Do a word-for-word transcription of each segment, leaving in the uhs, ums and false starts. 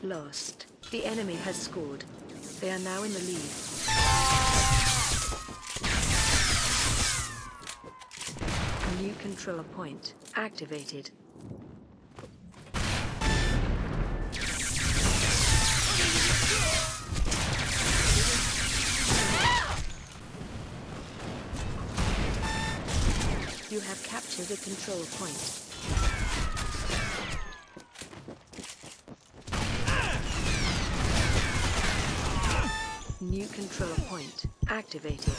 Lost. The enemy has scored. They are now in the lead. New control point activated. You have captured a control point. New control point activated.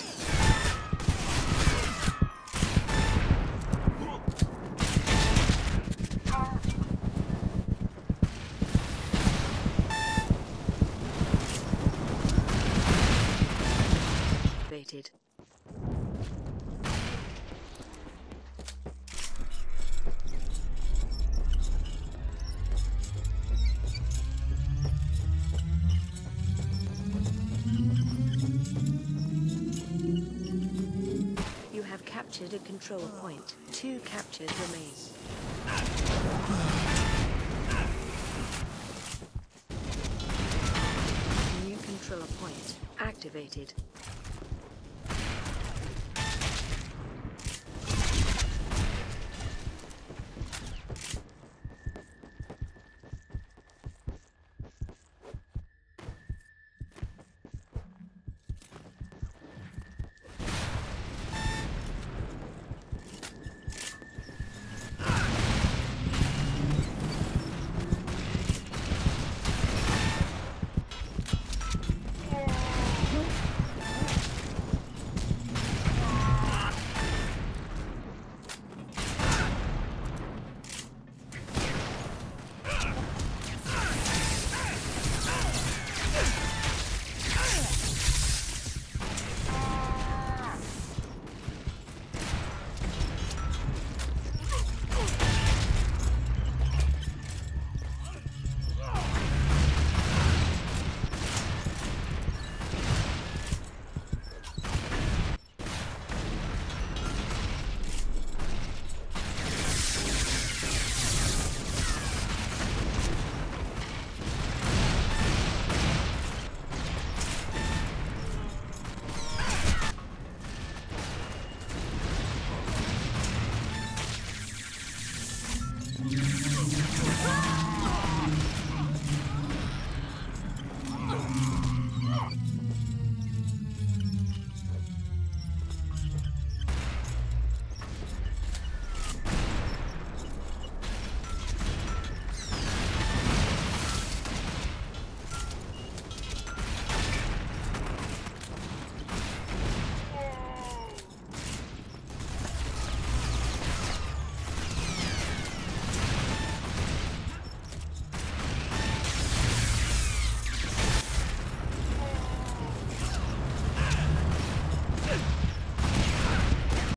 Activated. You have captured a control point. Two captures remain. New control point activated.